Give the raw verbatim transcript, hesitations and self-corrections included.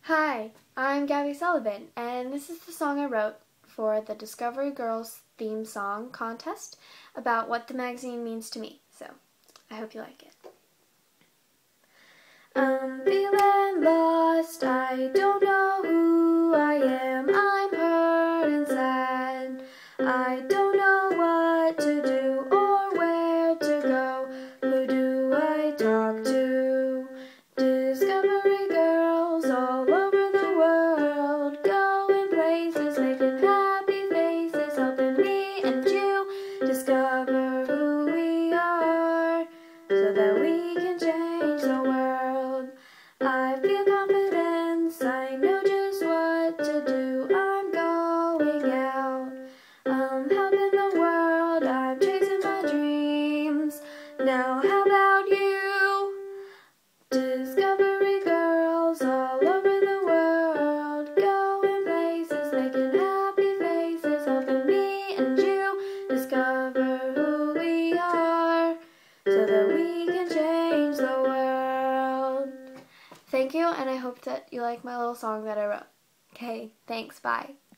Hi, I'm Gabby Sullivan, and this is the song I wrote for the Discovery Girls theme song contest about what the magazine means to me, so I hope you like it. I'm feeling lost, I don't know who I am, I'm hurt and sad, I don't know what to do or where to go, who do I talk to? Discovery girls all over the world, going places, making happy faces, helping me and you discover who we are, so that we can change the world. I feel confidence, I know just what to do, I'm going out, I'm helping the world, I'm chasing my dreams. Now how about you? Discovery girls all over the world, going places, making happy faces, helping me and you discover who we are, so that we can change the world. Thank you, and I hope that you like my little song that I wrote. Okay, thanks, bye.